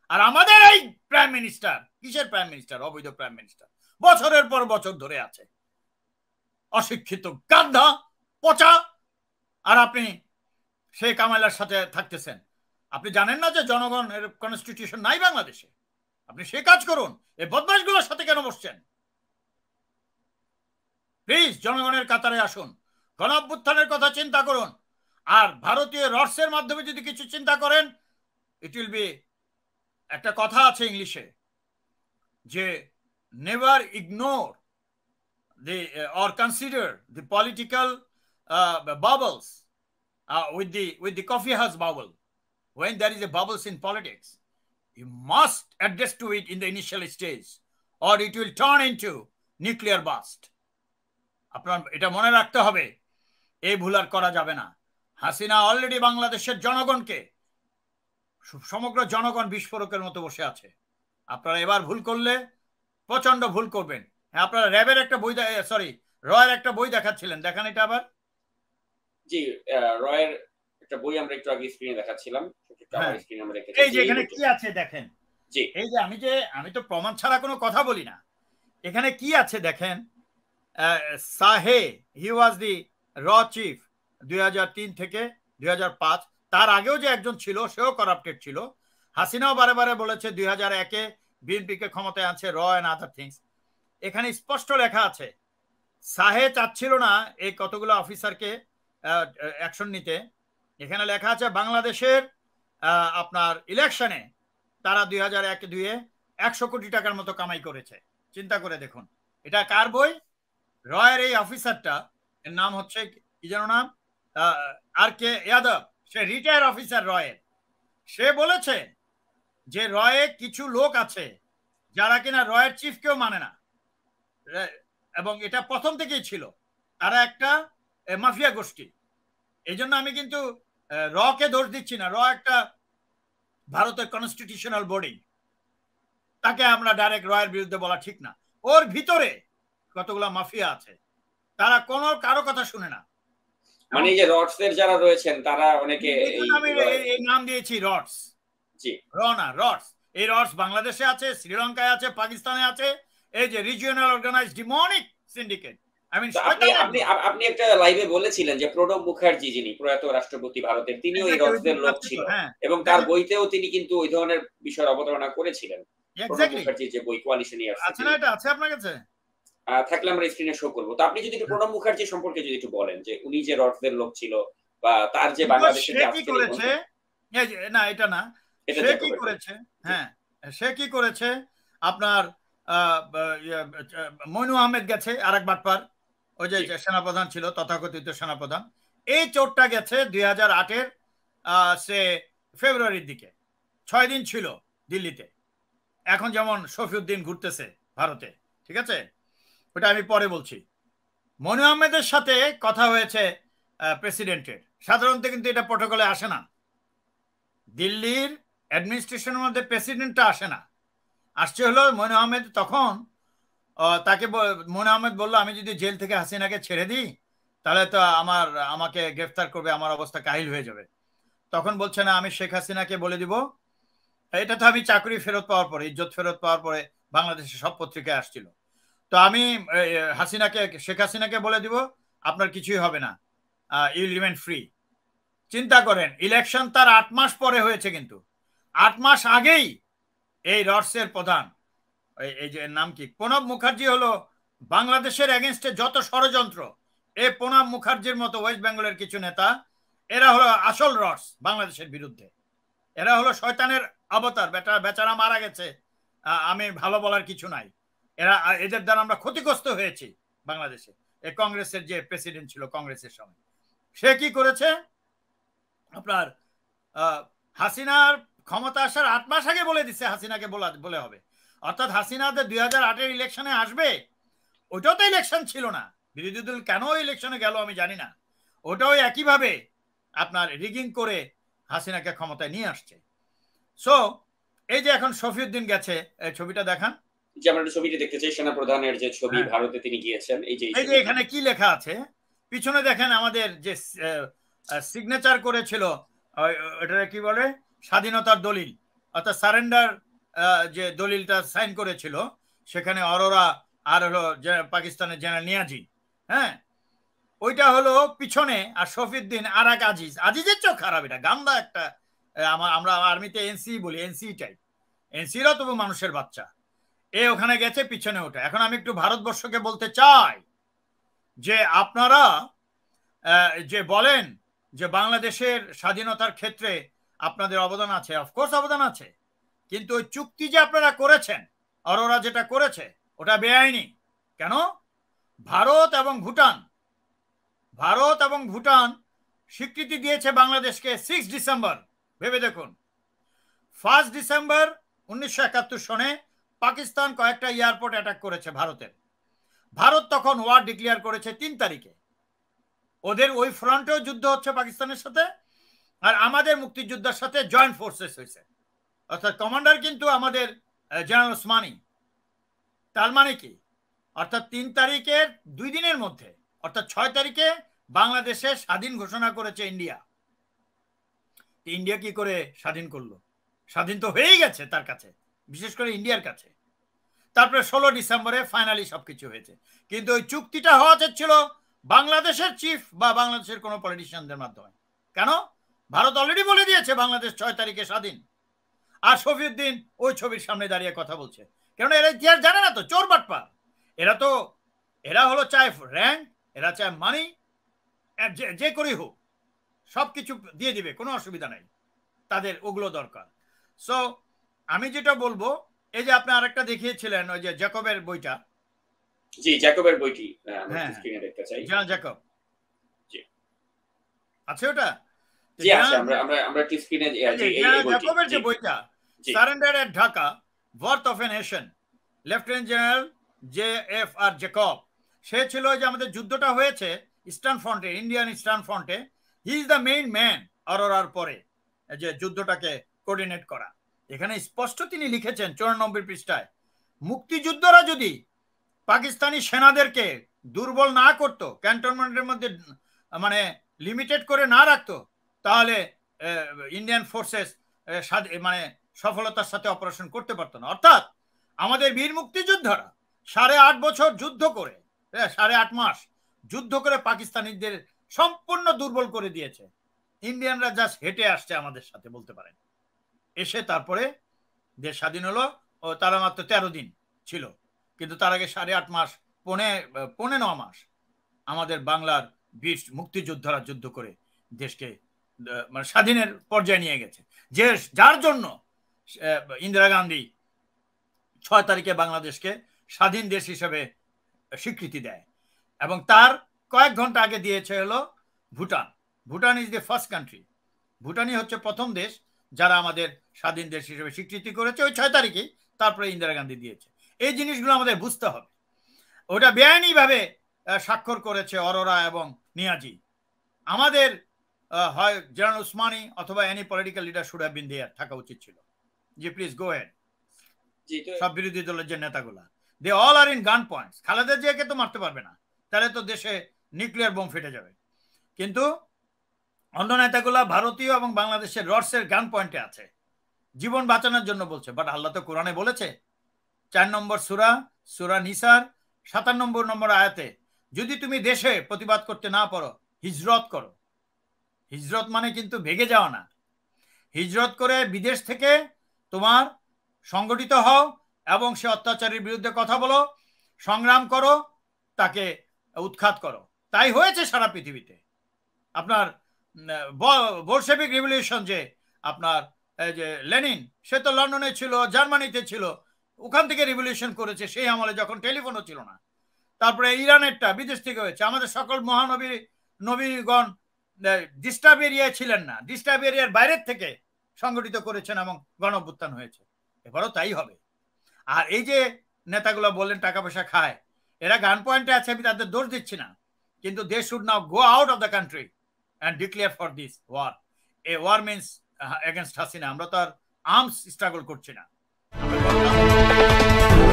আর আমাদের এই prime minister কিসের প্রাইম মিনিস্টার? অবৈধ প্রাইম মিনিস্টার, বছরের পর বছর ধরে আছে, অশিক্ষিত গাধা পচা। আর আপনি শেখ কামালের সাথে থাকতেছেন। আপনি জানেন না যে জনগণের কনস্টিটিউশন নাই বাংলাদেশে? আপনি সে কাজ করুন, এই বদমাশগুলোর সাথে কেন বসছেন? প্লিজ জনগণের কাতারে আসুন, গণ অভ্যুত্থানের কথা চিন্তা করুন। আর ভারতীয় রডসের মাধ্যমে যদি কিছু চিন্তা করেন, ইট উইল বি, একটা কথা আছে ইংলিশে যে never ignore the or consider the political bubbles with the coffee house bubble. When there is a bubbles in politics, you must adjust to it in the initial stage or it will turn into nuclear burst. আপনার এটা মনে রাখতে হবে, এই ভুল আর করা যাবে না। হাসিনা অলরেডি বাংলাদেশের জনগণকে, সমগ্র জনগণ বিস্ফোরকের মতো বসে আছে। আপনারা এবার ভুল করলে প্রচন্ড ভুল করবেন। আপনারা র্যাবের একটা বই, সরি রয়ের একটা বই দেখাচ্ছিলেন, দেখান এটা আবার। জি, রয়ের একটা বই আমরা একটু আগে স্ক্রিনে দেখাচ্ছিলাম। এই যে এখানে কি আছে দেখেন। জি, এই যে আমি তো প্রমাণ ছাড়া কোনো কথা বলি না। এখানে কি আছে দেখেন। সাহে, হি ওয়াজ দি র চিফ 2003 থেকে 2005। তার আগেও যে একজন ছিল সেও করাপ্টেড ছিল। হাসিনাও বারে বারে বলেছে 2001-এ বিএনপিকে ক্ষমতায় আনছে র এন্ড আদার থিংস। এখানে স্পষ্ট লেখা আছে সাহে চাচ্ছিল না এই কতগুলো অফিসারকে অ্যাকশন নিতে। এখানে লেখা আছে বাংলাদেশের আপনার ইলেকশনে তারা 2001-2-এ 100 কোটি টাকার মতো কামাই করেছে। চিন্তা করে দেখুন, এটা কার বই? রয়ের এই অফিসারটা, এর নাম হচ্ছে কি যেন নাম, আর কে যাদব, সে রিটায়ার অফিসার রয়ের। সে বলেছে যে রয়ে কিছু লোক আছে যারা কিনা রয়ের চিফকেও মানে না, এবং এটা প্রথম থেকেই ছিল, তারা একটা মাফিয়া গোষ্ঠী। এই জন্য আমি কিন্তু রকে দোষ দিচ্ছি না, র একটা ভারতের কনস্টিটিউশনাল বডি, তাকে আমরা ডাইরেক্ট রয়ের বিরুদ্ধে বলা ঠিক না। ওর ভিতরে কতগুলা মাফিয়া আছে, তারা কোনো কারো কথা শুনে না। মানে এই যে রডসের যারা রয়েছেন তারা অনেকে, আমি এই নাম দিয়েছি রডস। জি, র না, রডস। এই রডস বাংলাদেশে আছে, শ্রীলঙ্কায় আছে, পাকিস্তানে আছে। এই যে রিজিওনাল অর্গানাইজড ডিমনিক সিন্ডিকেট। আপনি একটা লাইভে বলেছিলেন যে প্রণব মুখার্জি, যিনি প্রয়াত রাষ্ট্রপতি ভারতের, তিনিও এই রডসদের লোক ছিল, এবং তার বইতেও তিনি কিন্তু ওই ধরনের বিষয় অবতারণা করেছিলেন। প্রণব মুখার্জির যে বই কোয়ালিশন আছে না, এটা আছে আপনার কাছে? থাকলে আমরা স্ক্রিনে শো করব। তো আপনি যদি একটু প্রণব মুখার্জি সম্পর্কে যদি একটু বলেন যে উনি যে রডসদের লোক ছিল বা তার যে বাংলাদেশে যে কি করেছে, না এটা না, সে কি করেছে, হ্যাঁ সে কি করেছে, আপনার মইনু আহমেদ গেছে, আরেক বাটপার, ওই যে সেনাপ্রধান ছিল, তথাকথিত সেনাপ্রধান। এই চোরটা গেছে 2008-এর সে ফেব্রুয়ারির দিকে, 6 দিন ছিল দিল্লিতে। এখন যেমন শফিউদ্দিন ঘুরতেছে ভারতে, ঠিক আছে, ওটা আমি পরে বলছি। মইনু আহমেদের সাথে কথা হয়েছে প্রেসিডেন্টের, সাধারণত কিন্তু এটা প্রটোকলে আসে না। দিল্লির অ্যাডমিনিস্ট্রেশনের মধ্যে প্রেসিডেন্টটা আসে না, আসছে হলো মইনু আহমেদ। তখন তাকে মইনু আহমেদ বললো, আমি যদি জেল থেকে হাসিনাকে ছেড়ে দিই তাহলে তো আমাকে গ্রেফতার করবে, আমার অবস্থা কাহিল হয়ে যাবে। তখন বলছে না, আমি শেখ হাসিনাকে বলে দিব। এটা তো আমি চাকরি ফেরত পাওয়ার পরে, ইজ্জত ফেরত পাওয়ার পরে বাংলাদেশে সব পত্রিকায় আসছিল। তো আমি শেখ হাসিনাকে বলে দিব আপনার কিছুই হবে না, ইউ রিমেন ফ্রি। চিন্তা করেন, ইলেকশন তার 8 মাস পরে হয়েছে, কিন্তু 8 মাস আগেই এই রডসের প্রধান, এই যে নাম কি, প্রণব মুখার্জি হলো বাংলাদেশের এগেনস্টে যত ষড়যন্ত্র, এই প্রণব মুখার্জির মতো ওয়েস্ট বেঙ্গলের কিছু নেতা, এরা হলো আসল রডস বাংলাদেশের বিরুদ্ধে। এরা হলো শয়তানের অবতার। বেচারা মারা গেছে, আমি ভালো বলার কিছু নাই। এদের দ্বারা আমরা ক্ষতিগ্রস্ত হয়েছি বাংলাদেশে। এই কংগ্রেসের যে প্রেসিডেন্ট ছিল কংগ্রেসের সময়, সে কি করেছে, আপনার হাসিনার ক্ষমতা আসার 8 মাস আগে বলে দিচ্ছে হাসিনাকে বলে হবে। অর্থাৎ হাসিনাদের 2008-এর ইলেকশনে আসবে, ওইটাও তো ইলেকশন ছিল না। বিরোধী দল কেন ইলেকশনে গেল আমি জানি না। ওটাও একইভাবে আপনার রিগিং করে হাসিনাকে ক্ষমতায় নিয়ে আসছে। সো এই যে এখন শফিউদ্দিন গেছে, এই ছবিটা দেখান, যে আমরা ছবিটা দেখতে চাই, সেনাপ্রধানের যে ছবি, ভারতে তিনি গিয়েছেন। এই যে এখানে কি লেখা আছে পিছনে দেখেন, আমাদের যে সিগনেচার করেছিল, ওটা কি বলে, স্বাধীনতার দলিল, অর্থাৎ সারেন্ডার যে দলিলটা সাইন করেছিল, সেখানে অরোরা আর হলো পাকিস্তানের জেনারেল নিয়াজি, হ্যাঁ, ওইটা হলো পিছনে, আর শফিউদ্দিন আর এক আজিজের চোখ খারাপ, এটা গান্দা একটা, আমরা আর্মিতে এনসি বলি, এনসি টাইপ, এনসিরা তবু মানুষের বাচ্চা, এ ওখানে গেছে পিছনে ওটা। এখন আমি একটু ভারতবর্ষকে বলতে চাই যে আপনারা যে বলেন যে বাংলাদেশের স্বাধীনতার ক্ষেত্রে আপনাদের অবদান আছে, অফকোর্স অবদান আছে, কিন্তু ওই চুক্তি যে আপনারা করেছেন, অরোরা যেটা করেছে ওটা বেআইনি। কেন? ভারত এবং ভুটান স্বীকৃতি দিয়েছে বাংলাদেশকে 6 ডিসেম্বর। ভেবে দেখুন, 1 ডিসেম্বর 1971 সনে পাকিস্তান কয়েকটা এয়ারপোর্ট অ্যাটাক করেছে ভারতের। ভারত তখন ওয়ার ডিক্লেয়ার করেছে 3 তারিখে। ওদের ওই ফ্রন্টেও যুদ্ধ হচ্ছে পাকিস্তানের সাথে, আর আমাদের মুক্তিযোদ্ধার সাথে জয়েন্ট ফোর্সেস হয়েছে, অর্থাৎ কমান্ডার কিন্তু আমাদের জেনারেল ওসমানী। তার মানে কি? অর্থাৎ 3 তারিখের 2 দিনের মধ্যে, অর্থাৎ 6 তারিখে বাংলাদেশে স্বাধীন ঘোষণা করেছে ইন্ডিয়া। ইন্ডিয়া কি করে স্বাধীন করলো? স্বাধীন তো হয়েই গেছে তার কাছে, বিশেষ করে ইন্ডিয়ার কাছে। তারপরে 16 ডিসেম্বরে ফাইনালি সবকিছু হয়েছে, কিন্তু ওই চুক্তিটা হওয়া ছিল বাংলাদেশের চিফ বা বাংলাদেশের কোনো পলিটিশিয়ানদের মাধ্যমে। কেন? ভারত অলরেডি বলে দিয়েছে বাংলাদেশ 6 তারিখে স্বাধীন, আর শফিউদ্দিন ওই ছবির সামনে দাঁড়িয়ে কথা বলছে। কেন? এরা ইতিহাস জানে না তো, চোর বাটপার এরা হলো চায় র্যাঙ্ক, এরা চায় মানি, যে করেই হোক সবকিছু দিয়ে দিবে, কোনো অসুবিধা নাই, তাদের ওগুলো দরকার। সো আমি যেটা বলবো, এই যে আপনি আরেকটা দেখিয়েছিলেন ওই যে জ্যাকবের বইটা, জি জ্যাকবের বইটি আমরা স্ক্রিনে দেখতে চাই। জ্যাকব, জি আছে ওটা, জি আছে, আমরা টি স্ক্রিনে জ্যাকবের যে বইটা, surrender at Dhaka, birth of a nation, lieutenant general JFR Jacob, সে ছিল যে আমাদের যুদ্ধটা হয়েছে ইস্টার্ন ফ্রন্টে, ইন্ডিয়ান ইস্টার্ন ফ্রন্টে, he is the main man অরোরার পরে যে যুদ্ধটাকে কোঅর্ডিনেট করা। এখানে স্পষ্ট তিনি লিখেছেন 94 পৃষ্ঠায়, মুক্তিযুদ্ধরা যদি পাকিস্তানি সেনাদেরকে দুর্বল না করতো, ক্যান্টনমেন্টের মধ্যে মানে লিমিটেড করে না রাখতো, তাহলে ইন্ডিয়ান ফোর্সেস মানে সফলতার সাথে অপারেশন করতে পারতো না। অর্থাৎ আমাদের বীর মুক্তিযোদ্ধারা 8.5 বছর যুদ্ধ করে, 8.5 মাস যুদ্ধ করে পাকিস্তানিদের সম্পূর্ণ দুর্বল করে দিয়েছে। ইন্ডিয়ানরা জাস্ট হেঁটে আসছে আমাদের সাথে, বলতে পারেন, এসে তারপরে দেশ স্বাধীন হলো। ও তারা মাত্র 13 দিন ছিল, কিন্তু তার আগে 8.5 মাস, 9 মাস আমাদের বাংলার বীর মুক্তিযোদ্ধারা যুদ্ধ করে দেশকে মানে স্বাধীনের পর্যায়ে নিয়ে গেছে, যে যার জন্য ইন্দিরা গান্ধী 6 তারিখে বাংলাদেশকে স্বাধীন দেশ হিসেবে স্বীকৃতি দেয়। এবং তার কয়েক ঘন্টা আগে দিয়েছে হলো Bhutan. Bhutan is the first country, ভুটানই হচ্ছে প্রথম দেশ যারা আমাদের স্বাধীন দেশ হিসেবে স্বীকৃতি করেছে ওই 6 তারিখে, তারপরে ইন্দিরা গান্ধী দিয়েছে। এই জিনিসগুলো আমাদের বুঝতে হবে। ওটা বেআইনিভাবে স্বাক্ষর করেছে অরোরা এবং নিয়াজি। আমাদের হয় জেনারেল ওসমানী অথবা any political leader should have been there, থাকা উচিত ছিল। জি প্লিজ গো হেড। সব বিরোধী দলের যে নেতাগুলা, they all are in gun points. Khaleda জিয়াকে তো মারতে পারবে না, তাহলে তো দেশে নিউক্লিয়ার বোম ফেটে যাবে। কিন্তু অন্য নেতাগুলা ভারতীয় এবং বাংলাদেশের রডসের গান পয়েন্টে আছে, জীবন বাঁচানোর জন্য বলছে। বাট আল্লাহ তো কোরআনে বলেছে 4 নম্বর সূরা নিসার 57 নম্বর আয়াতে, যদি তুমি দেশে প্রতিবাদ করতে না পারো, হিজরত করো। হিজরত মানে কিন্তু ভেগে যাওয়া না, হিজরত করে বিদেশ থেকে তোমার সংগঠিত হও এবং সে অত্যাচারের বিরুদ্ধে কথা বলো, সংগ্রাম করো, তাকে উৎখাত করো। তাই হয়েছে সারা পৃথিবীতে। আপনার বোলশেভিক রিভলিউশন, যে আপনার যে লেনিন, সে তো লন্ডনে ছিল, জার্মানিতে ছিল, ওখান থেকে রিভলিউশন করেছে সেই আমলে যখন টেলিফোনও ছিল না। তারপরে ইরানেরটা বিদেশ থেকে হয়েছে। আমাদের সকল নবীগণ ডিস্টার্ব এরিয়ায় ছিলেন না, ডিস্টার্ব এরিয়ার বাইরের থেকে সংগঠিত করেছেন এবং গণঅভ্যুত্থান হয়েছে। এবারও তাই হবে। আর এই যে নেতাগুলো বললেন টাকা পয়সা খায়, এরা গান পয়েন্টে আছে, আমি তাদের দোষ দিচ্ছি না, কিন্তু they should now go out of the country and declare for this war. A war means against Hasina. আমরা তো আর আর্মস স্ট্রাগল করছি না।